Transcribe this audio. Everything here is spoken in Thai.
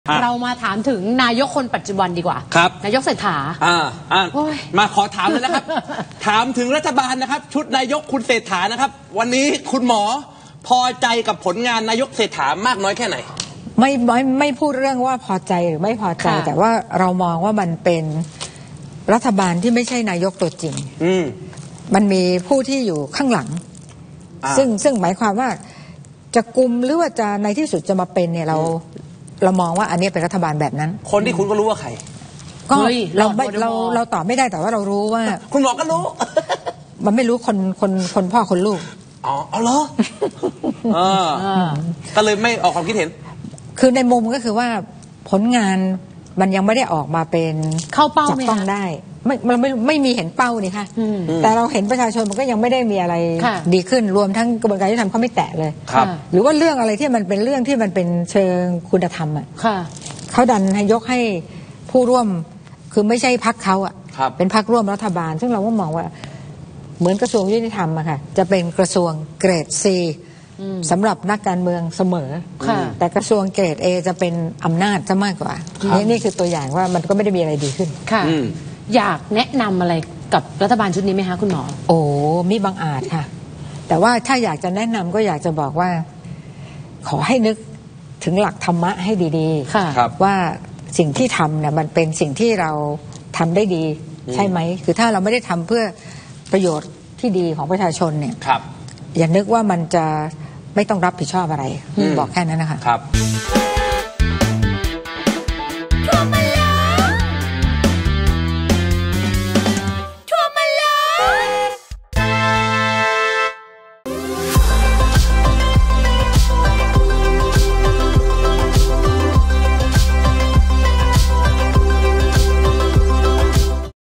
เรามาถามถึงนายกคนปัจจุบันดีกว่าครับนายกเศรษฐามาขอถามเลยนะครับ ถามถึงรัฐบาลนะครับชุดนายกคุณเศรษฐานะครับวันนี้คุณหมอพอใจกับผลงานนายกเศรษฐามากน้อยแค่ไหนไม่พูดเรื่องว่าพอใจหรือไม่พอใจแต่ว่าเรามองว่ามันเป็นรัฐบาลที่ไม่ใช่นายกตัวจริงมันมีผู้ที่อยู่ข้างหลังซึ่งหมายความว่าจะกุมหรือว่าจะในที่สุดจะมาเป็นเนี่ยเรามองว่าอันนี้เป็นรัฐบาลแบบนั้นคนที่คุณก็รู้ว่าใครก็เราตอบไม่ได้แต่ว่าเรารู้ว่าคุณหมอก็รู้มันไม่รู้คนพ่อคนลูกอ๋อเหรอก็เลยไม่ออกความคิดเห็นคือในมุมก็คือว่าผลงานมันยังไม่ได้ออกมาเป็นเข้าเป้าจับต้องได้ไม่มีเห็นเป้านี่ค่ะแต่เราเห็นประชาชนมันก็ยังไม่ได้มีอะไรดีขึ้นรวมทั้งกระบวนการยุติธรรมเขาไม่แตะเลยหรือว่าเรื่องอะไรที่มันเป็นเรื่องที่มันเป็นเชิงคุณธรรมอ่ะเขาดันให้ยกให้ผู้ร่วมคือไม่ใช่พรรคเขาอ่ะเป็นพรรคร่วมรัฐบาลซึ่งเราก็มองว่าเหมือนกระทรวงยุติธรรมอะค่ะจะเป็นกระทรวงเกรด C สำหรับนักการเมืองเสมอแต่กระทรวงเกรด A จะเป็นอำนาจจะมากกว่านี่คือตัวอย่างว่ามันก็ไม่ได้มีอะไรดีขึ้นค่ะอยากแนะนำอะไรกับรัฐบาลชุดนี้ไหมคะคุณหมอมีบางอาจค่ะแต่ว่าถ้าอยากจะแนะนำก็อยากจะบอกว่าขอให้นึกถึงหลักธรรมะให้ดีๆว่าสิ่งที่ทำเนี่ยมันเป็นสิ่งที่เราทำได้ดีใช่ไหมคือถ้าเราไม่ได้ทำเพื่อประโยชน์ที่ดีของประชาชนเนี่ยอย่านึกว่ามันจะไม่ต้องรับผิดชอบอะไรบอกแค่นั้นนะคะ